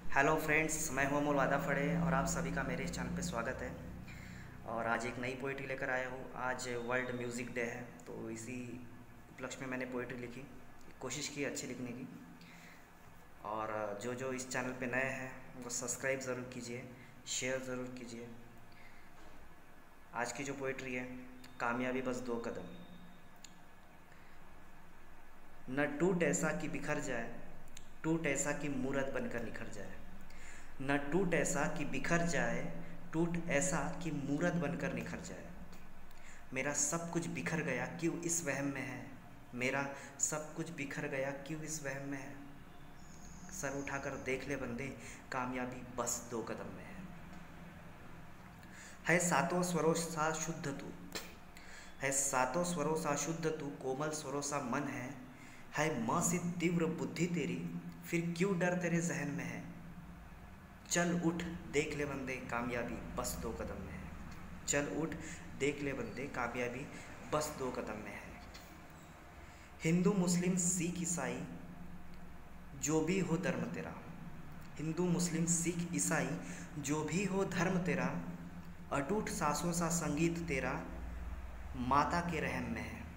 Hello friends, मैं हूं अमोल वादाफड़े और आप सभी का मेरे इस चैनल पे स्वागत है। और आज एक नई पोइट्री लेकर आया हूँ। आज वर्ल्ड म्यूज़िक डे है, तो इसी उपलक्ष्य में मैंने पोइट्री लिखी, कोशिश की अच्छी लिखने की। और जो जो इस चैनल पे नए हैं वो सब्सक्राइब ज़रूर कीजिए, शेयर ज़रूर कीजिए। आज की जो पोइट्री है, कामयाबी बस दो कदम। न टूट ऐसा कि बिखर जाए, टूट ऐसा कि मूरत बनकर निखर जाए। न टूट ऐसा कि बिखर जाए, टूट ऐसा कि मूरत बनकर निखर जाए। मेरा सब कुछ बिखर गया क्यों इस वहम में है, मेरा सब कुछ बिखर गया क्यों इस वहम में है। सर उठाकर देख ले बंदे, कामयाबी बस दो कदम में है सातों स्वरों सा शुद्ध तू, है सातों स्वरों सा शुद्ध तू, कोमल स्वरों सा मन है माँ सी तीव्र बुद्धि तेरी, फिर क्यों डर तेरे जहन में है। चल उठ देख ले बंदे, कामयाबी बस दो कदम में है। चल उठ देख ले बंदे, कामयाबी बस दो कदम में है। हिंदू मुस्लिम सिख ईसाई जो भी हो धर्म तेरा, हिंदू मुस्लिम सिख ईसाई जो भी हो धर्म तेरा, अटूट सांसों सा संगीत तेरा माता के रहम में है।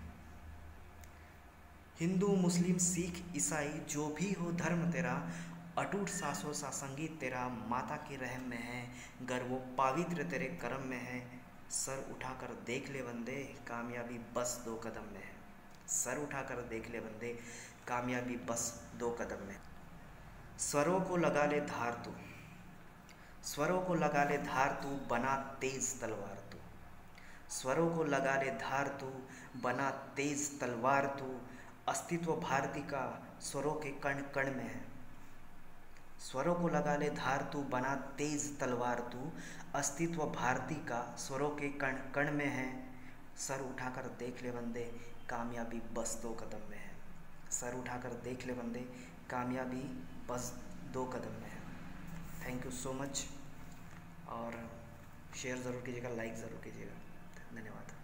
हिंदू मुस्लिम सिख ईसाई जो भी हो धर्म तेरा, अटूट सांसों सा संगीत तेरा माता के रहम में है। गर वो पवित्र तेरे कर्म में है, सर उठाकर देख ले बंदे, कामयाबी बस दो कदम में है। सर उठाकर देख ले बंदे, कामयाबी बस दो कदम में। स्वरों को लगा ले धार तू, स्वरों को लगा ले धार तू, बना तेज तलवार तू। स्वरों को लगा ले धार तू, बना तेज तलवार तू। अस्तित्व भारती का स्वरों के कण कण में है। स्वरों को लगा ले धार तू, बना तेज तलवार तू। अस्तित्व भारती का स्वरों के कण कण में है। सर उठाकर देख ले बंदे, कामयाबी बस दो कदम में है। सर उठाकर देख ले बंदे, कामयाबी बस दो कदम में है। Thank you so much. और शेयर ज़रूर कीजिएगा, लाइक ज़रूर कीजिएगा। धन्यवाद।